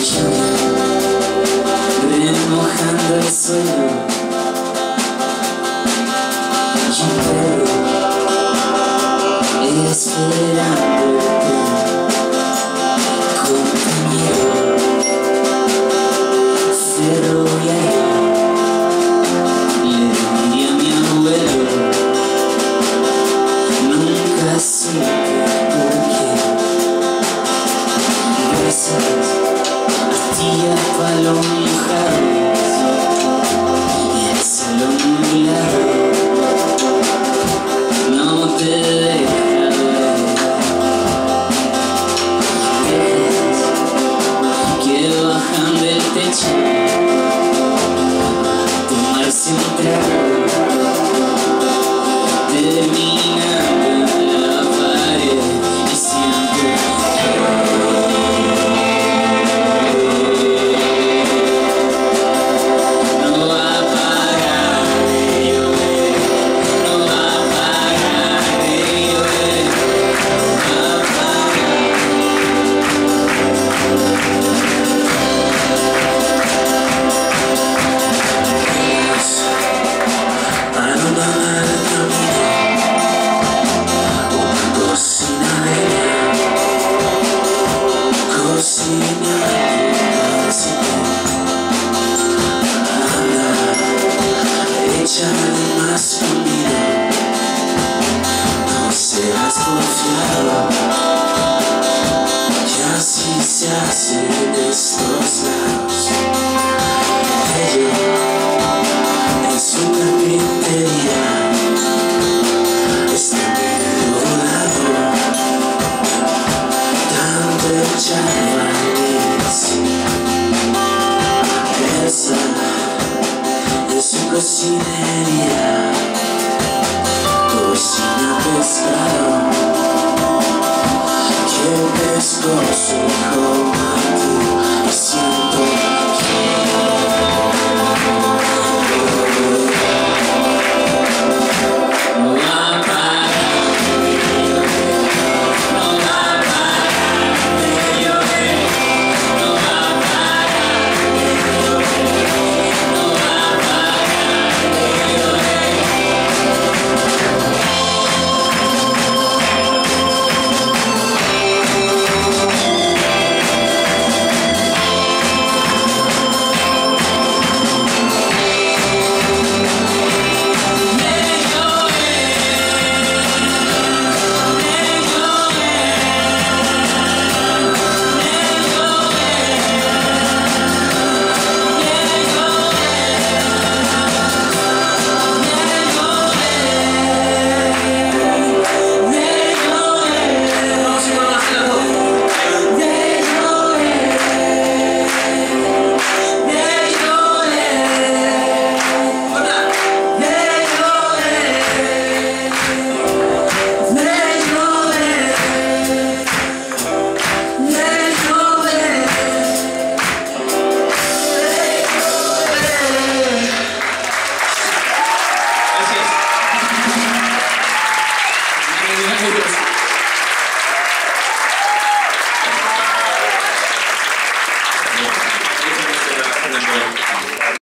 remojando el suelo y un perro esperándote, compañero ferroviario. Le diría a mi abuelo, nunca supe por qué. Besas, astillas, palo mojado y el cielo nublado no te deja ver. Dejas que bajan del techo a tomarse un trago, terminando en la pared y siento no va a parar de llover, no va a parar de llover, no va a parar. Para no parar el camino, una cocina bella, cocina anda, échale más comida, no seas confiado, que así se hace en estos lados. Ello en su carpintería está medio volado, tanto echar barniz. Esa en su cocinería cocina pescado, que pescó su